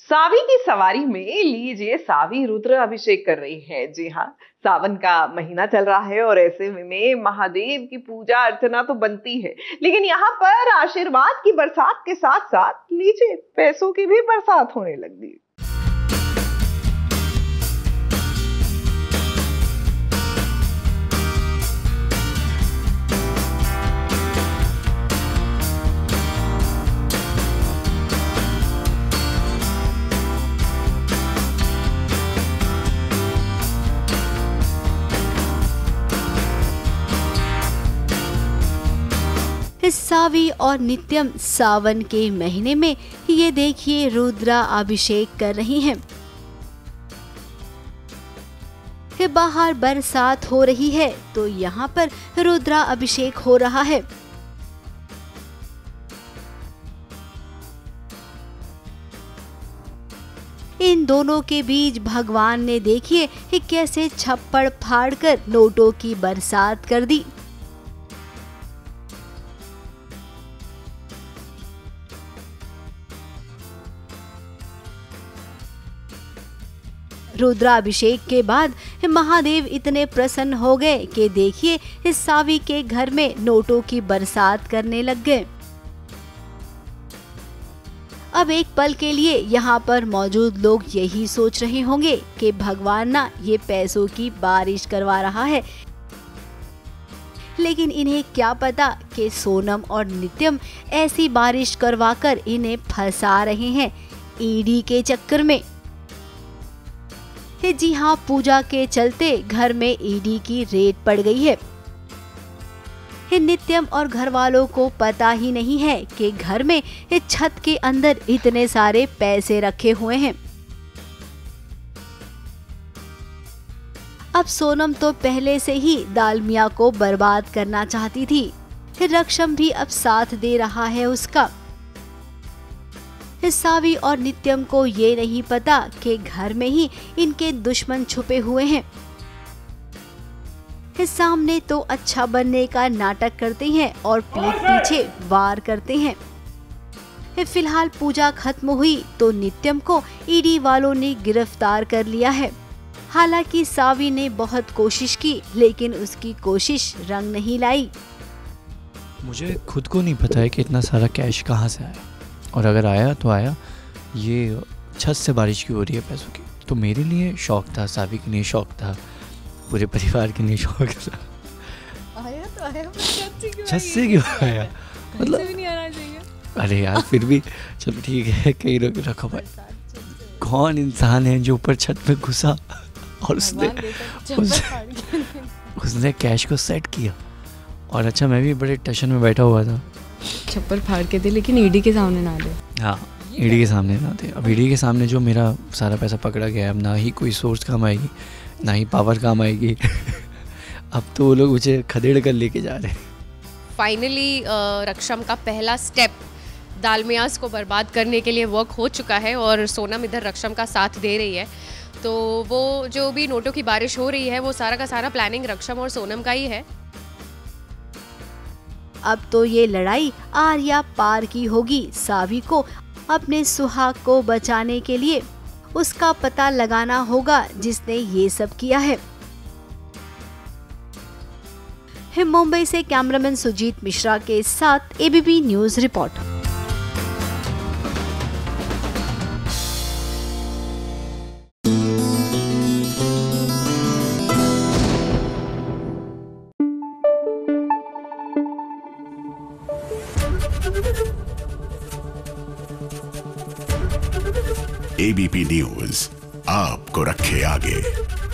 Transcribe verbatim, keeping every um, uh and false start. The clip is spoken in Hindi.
सावी की सवारी में लीजिए सावी रुद्र अभिषेक कर रही है। जी हाँ, सावन का महीना चल रहा है और ऐसे में महादेव की पूजा अर्चना तो बनती है, लेकिन यहाँ पर आशीर्वाद की बरसात के साथ साथ लीजिए पैसों की भी बरसात होने लगी। इस सावी और नित्यम सावन के महीने में ये देखिए रुद्रा अभिषेक कर रही हैं। कि बाहर बरसात हो रही है तो यहाँ पर रुद्रा अभिषेक हो रहा है। इन दोनों के बीच भगवान ने देखिए कि कैसे छप्पड़ फाड़कर नोटों की बरसात कर दी। रुद्राभिषेक के बाद महादेव इतने प्रसन्न हो गए कि देखिए इस सावी के घर में नोटों की बरसात करने लग गए। अब एक पल के लिए यहाँ पर मौजूद लोग यही सोच रहे होंगे कि भगवान ना ये पैसों की बारिश करवा रहा है, लेकिन इन्हें क्या पता कि सोनम और नित्यम ऐसी बारिश करवाकर इन्हें फंसा रहे हैं ईडी के चक्कर में। जी हाँ, पूजा के चलते घर में ईडी की रेड पड़ गई है। नित्यम और घर वालों को पता ही नहीं है कि घर में छत के अंदर इतने सारे पैसे रखे हुए हैं। अब सोनम तो पहले से ही दालमिया को बर्बाद करना चाहती थी, रक्षम भी अब साथ दे रहा है उसका। सावी और नित्यम को ये नहीं पता कि घर में ही इनके दुश्मन छुपे हुए हैं। सामने तो अच्छा बनने का नाटक करते हैं और पीठ पीछे वार करते हैं। फिलहाल पूजा खत्म हुई तो नित्यम को ईडी वालों ने गिरफ्तार कर लिया है। हालांकि सावी ने बहुत कोशिश की, लेकिन उसकी कोशिश रंग नहीं लाई। मुझे खुद को नहीं पता है कि इतना सारा कैश कहाँ से आया, और अगर आया तो आया। ये छत से बारिश क्यों हो रही है पैसों की, तो मेरे लिए शौक था, सावी के लिए शौक था, पूरे परिवार के लिए शौक था। आया तो आया, छत से क्यों आया, मतलब भी नहीं आना चाहिए। अरे यार फिर भी चलो ठीक है, कहीं रखो भाई। कौन इंसान है जो ऊपर छत में घुसा और उसने उस, उसने कैश को सेट किया। और अच्छा, मैं भी बड़े टेंशन में बैठा हुआ था। छप्पर फाड़ के दे, लेकिन ईडी के सामने ना दे। हाँ, ईडी के सामने ना दे। अब ईडी के सामने जो मेरा सारा पैसा पकड़ा गया है, अब ना ही कोई सोर्स काम आएगी, ना ही पावर काम आएगी। अब तो वो लोग मुझे खदेड़ कर लेके जा रहे हैं। फाइनली रक्षम का पहला स्टेप दालमियास को बर्बाद करने के लिए वर्क हो चुका है और सोनम इधर रक्षम का साथ दे रही है। तो वो जो भी नोटों की बारिश हो रही है वो सारा का सारा प्लानिंग रक्षम और सोनम का ही है। अब तो ये लड़ाई आर्या पार की होगी। सावी को अपने सुहाग को बचाने के लिए उसका पता लगाना होगा जिसने ये सब किया है। मुंबई से कैमरामैन सुजीत मिश्रा के साथ ABP news report. ABP news आपको रखे आगे।